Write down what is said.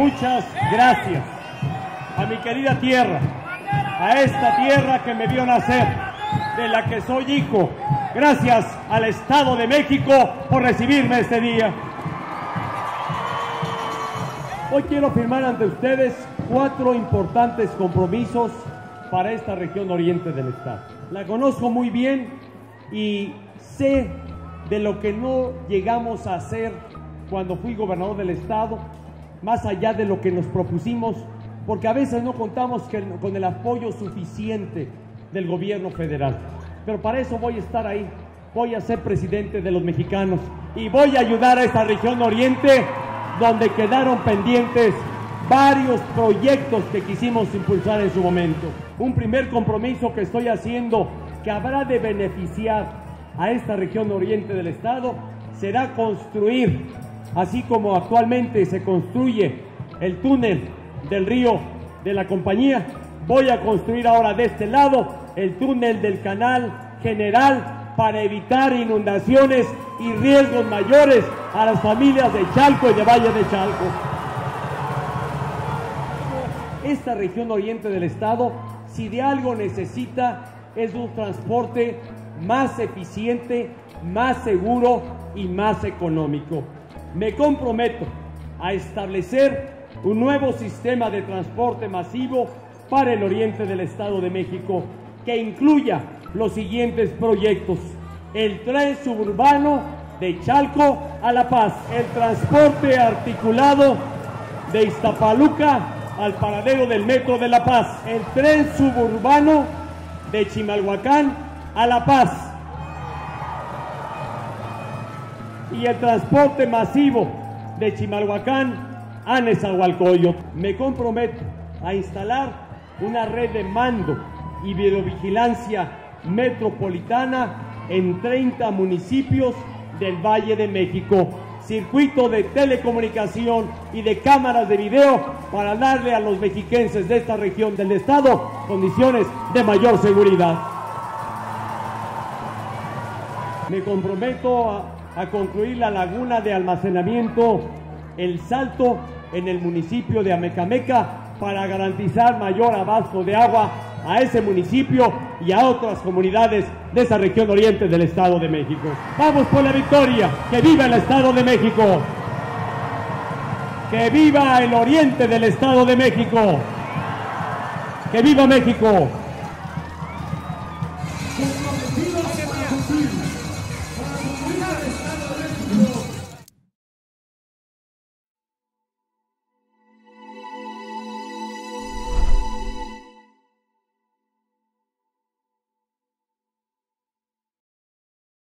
Muchas gracias a mi querida tierra, a esta tierra que me vio nacer, de la que soy hijo. Gracias al Estado de México por recibirme este día. Hoy quiero firmar ante ustedes 4 importantes compromisos para esta región oriente del Estado. La conozco muy bien y sé de lo que no llegamos a hacer cuando fui gobernador del Estado, más allá de lo que nos propusimos, porque a veces no contamos con el apoyo suficiente del gobierno federal. Pero para eso voy a estar ahí, voy a ser presidente de los mexicanos y voy a ayudar a esta región oriente donde quedaron pendientes varios proyectos que quisimos impulsar en su momento. Un primer compromiso que estoy haciendo, que habrá de beneficiar a esta región oriente del Estado, será construir, así como actualmente se construye el túnel del río de la Compañía, voy a construir ahora de este lado el túnel del Canal General para evitar inundaciones y riesgos mayores a las familias de Chalco y de Valle de Chalco. Esta región oriente del Estado, si de algo necesita, es un transporte más eficiente, más seguro y más económico. Me comprometo a establecer un nuevo sistema de transporte masivo para el oriente del Estado de México que incluya los siguientes proyectos: el tren suburbano de Chalco a La Paz, el transporte articulado de Iztapaluca al paradero del metro de La Paz, el tren suburbano de Chimalhuacán a La Paz y el transporte masivo de Chimalhuacán a Nezahualcóyotl. Me comprometo a instalar una red de mando y videovigilancia metropolitana en 30 municipios del Valle de México, circuito de telecomunicación y de cámaras de video para darle a los mexiquenses de esta región del Estado condiciones de mayor seguridad. Me comprometo a concluir la laguna de almacenamiento El Salto en el municipio de Amecameca para garantizar mayor abasto de agua a ese municipio y a otras comunidades de esa región oriente del Estado de México. ¡Vamos por la victoria! ¡Que viva el Estado de México! ¡Que viva el oriente del Estado de México! ¡Que viva México!